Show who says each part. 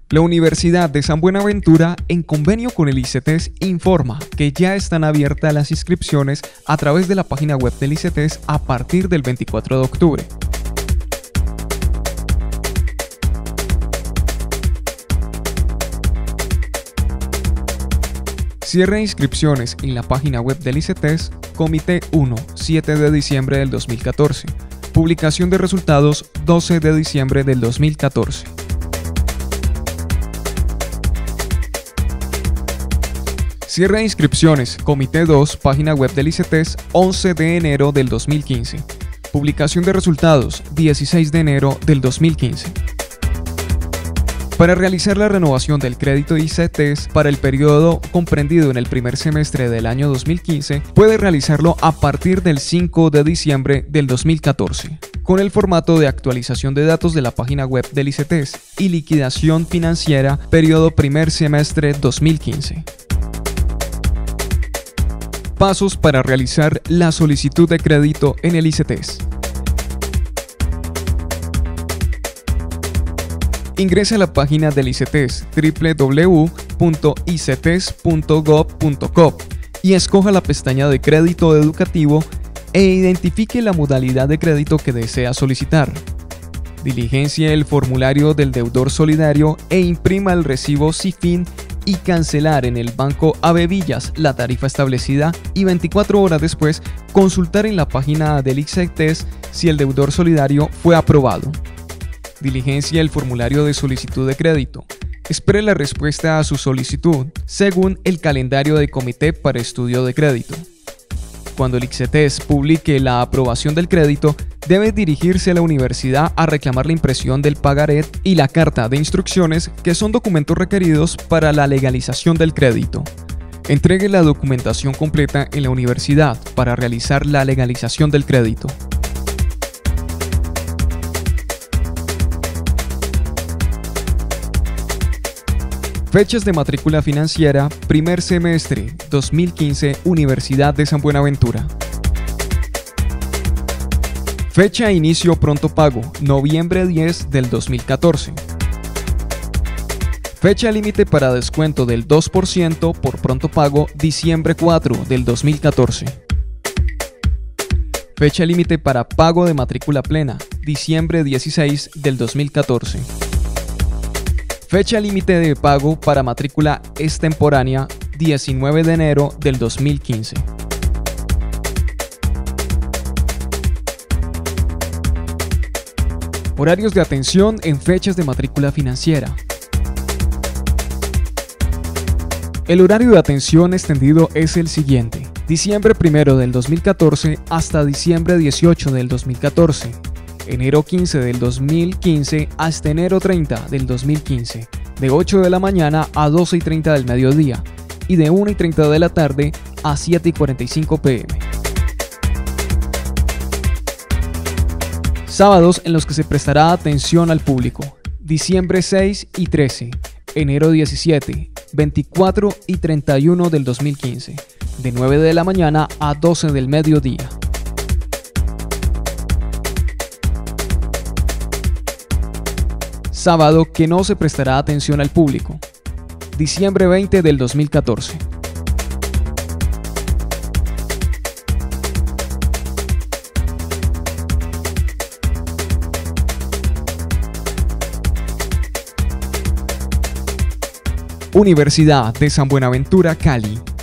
Speaker 1: La Universidad de San Buenaventura, en convenio con el ICETES, informa que ya están abiertas las inscripciones a través de la página web del ICETES a partir del 24 de octubre. Cierre de inscripciones en la página web del ICETES, Comité 1, 7 de diciembre del 2014. Publicación de resultados, 12 de diciembre del 2014. Cierre de inscripciones, Comité 2, página web del ICETES, 11 de enero del 2015. Publicación de resultados, 16 de enero del 2015. Para realizar la renovación del crédito ICETES para el periodo comprendido en el primer semestre del año 2015, puede realizarlo a partir del 5 de diciembre del 2014, con el formato de actualización de datos de la página web del ICETES y liquidación financiera periodo primer semestre 2015. Pasos para realizar la solicitud de crédito en el ICETES. Ingrese a la página del ICETES www.icetes.gov.co y escoja la pestaña de crédito educativo e identifique la modalidad de crédito que desea solicitar. Diligencie el formulario del deudor solidario e imprima el recibo SIFIN y cancelar en el Banco Avevillas la tarifa establecida y 24 horas después consultar en la página del ICETES si el deudor solidario fue aprobado. Diligencia el formulario de solicitud de crédito. Espere la respuesta a su solicitud según el calendario de comité para estudio de crédito. Cuando el ICETES publique la aprobación del crédito, debe dirigirse a la universidad a reclamar la impresión del pagaré y la carta de instrucciones, que son documentos requeridos para la legalización del crédito. Entregue la documentación completa en la universidad para realizar la legalización del crédito. Fechas de matrícula financiera, primer semestre 2015, Universidad de San Buenaventura. Fecha de inicio pronto pago, noviembre 10 del 2014. Fecha límite para descuento del 2% por pronto pago, diciembre 4 del 2014. Fecha límite para pago de matrícula plena, diciembre 16 del 2014. Fecha límite de pago para matrícula extemporánea, 19 de enero del 2015. Horarios de atención en fechas de matrícula financiera. El horario de atención extendido es el siguiente: diciembre 1 del 2014 hasta diciembre 18 del 2014. Enero 15 del 2015 hasta enero 30 del 2015, de 8 de la mañana a 12:30 del mediodía y de 1:30 de la tarde a 7:45 p.m. Sábados en los que se prestará atención al público: diciembre 6 y 13, enero 17, 24 y 31 del 2015, de 9 de la mañana a 12 del mediodía. Sábado que no se prestará atención al público: diciembre 20 del 2014. Universidad de San Buenaventura, Cali.